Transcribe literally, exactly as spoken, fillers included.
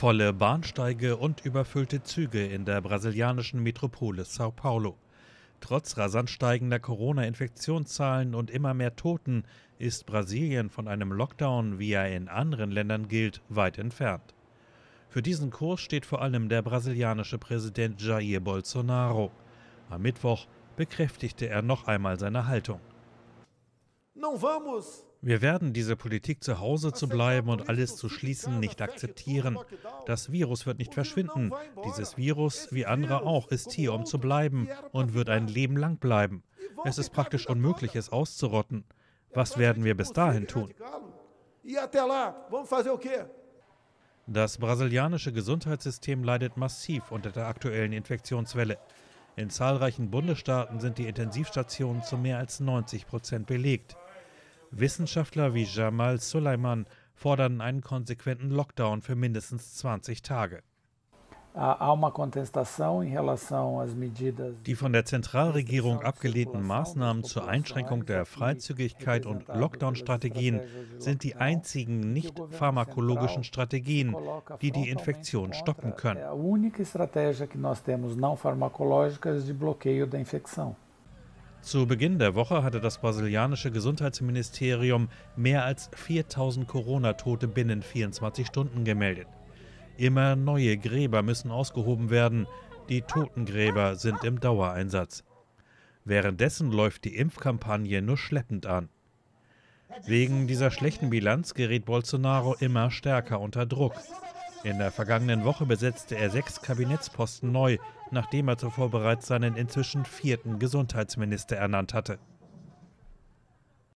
Volle Bahnsteige und überfüllte Züge in der brasilianischen Metropole São Paulo. Trotz rasant steigender Corona-Infektionszahlen und immer mehr Toten ist Brasilien von einem Lockdown, wie er in anderen Ländern gilt, weit entfernt. Für diesen Kurs steht vor allem der brasilianische Präsident Jair Bolsonaro. Am Mittwoch bekräftigte er noch einmal seine Haltung. Wir werden diese Politik, zu Hause zu bleiben und alles zu schließen, nicht akzeptieren. Das Virus wird nicht verschwinden. Dieses Virus, wie andere auch, ist hier, um zu bleiben und wird ein Leben lang bleiben. Es ist praktisch unmöglich, es auszurotten. Was werden wir bis dahin tun? Das brasilianische Gesundheitssystem leidet massiv unter der aktuellen Infektionswelle. In zahlreichen Bundesstaaten sind die Intensivstationen zu mehr als neunzig Prozent belegt. Wissenschaftler wie Jamal Suleiman fordern einen konsequenten Lockdown für mindestens zwanzig Tage. Die von der Zentralregierung abgelehnten Maßnahmen zur Einschränkung der Freizügigkeit und Lockdown-Strategien sind die einzigen nicht pharmakologischen Strategien, die die Infektion stoppen können. Zu Beginn der Woche hatte das brasilianische Gesundheitsministerium mehr als viertausend Corona-Tote binnen vierundzwanzig Stunden gemeldet. Immer neue Gräber müssen ausgehoben werden. Die Totengräber sind im Dauereinsatz. Währenddessen läuft die Impfkampagne nur schleppend an. Wegen dieser schlechten Bilanz gerät Bolsonaro immer stärker unter Druck. In der vergangenen Woche besetzte er sechs Kabinettsposten neu, nachdem er zuvor bereits seinen inzwischen vierten Gesundheitsminister ernannt hatte.